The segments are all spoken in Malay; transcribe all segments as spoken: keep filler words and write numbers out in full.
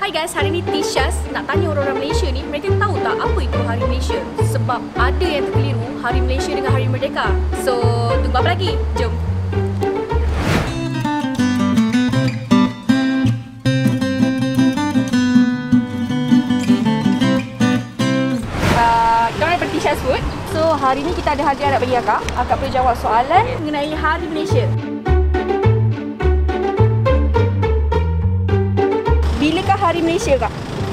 Hai guys, hari ni Tishas nak tanya orang-orang Malaysia ni, mereka tahu tak apa itu Hari Malaysia? Sebab ada yang terkeliru Hari Malaysia dengan Hari Merdeka. So, tunggu apa lagi? Jom! Uh, kita orang daripada Tishas Food. So, hari ni kita ada hadiah nak bagi akak. Akak boleh jawab soalan mengenai Hari Malaysia. Bilakah Hari Malaysia, Kak?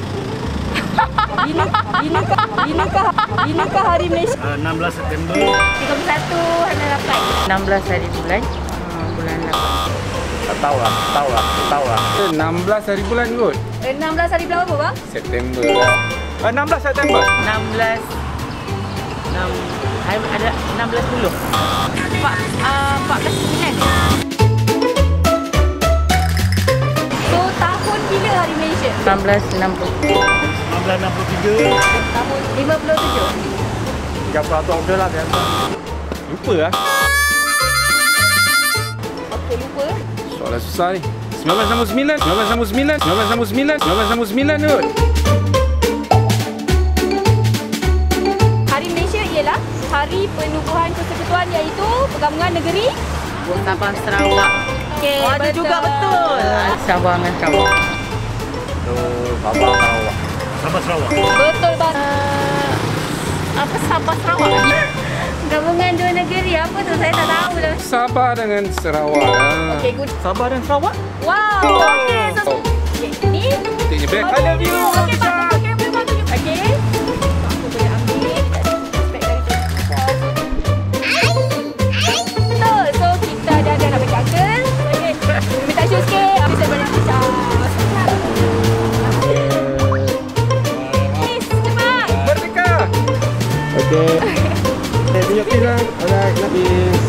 Bila, bilakah, bilakah, bilakah Hari Malaysia? Uh, enam belas September. tiga puluh satu hari lapan. enam belas hari bulan. Uh, bulan lapan. Tak tahu lah, tak tahu lah, tak tahu lah. enam belas hari bulan kot. enam belas hari bulan apa, Bang? September lah. Uh, enam belas September. enam belas enam hari ada enam belas puluh. Pak uh, empat belas sembilan. So, tahun bila Hari Malaysia? enam belas enam puluh. enam belas enam puluh tiga. Tahun lima puluh tujuh. tiga puluh satu Oktober lah biasa. Lupa lah. Okey, lupa. Soalan susah ni. sembilan belas enam puluh sembilan. sembilan belas enam puluh sembilan. sembilan belas enam puluh sembilan. sembilan belas enam puluh sembilan kot. Hari Malaysia ialah Hari Penubuhan Persekutuan, iaitu Pergabungan Negeri Sabah Sarawak. Okay, Oh, ada juga betul. Sabah dengan Sarawak. Tu Sabah Sarawak. Sabah Sarawak. Betul, Bang. Uh, apa Sabah Sarawak? Gabungan dua negeri, apa tu? Saya tak tahu lah. Sabah dengan Sarawak lah. Okey, good. Sabah dan Sarawak. Wow, okey. So, Oh. okey, ni. Titiknya black. I love you. Okey, Pak. Okey, boleh Pak tunjuk. Okey. Aku boleh ambil. Aspek dari tu. Betul. So, kita ada ada nak bagi uncle. Okey. Minta show sikit. Habis saya balik kita. Please, cepat. Merdeka. Okey. Eh, tunjuk kilang. Alright, habis.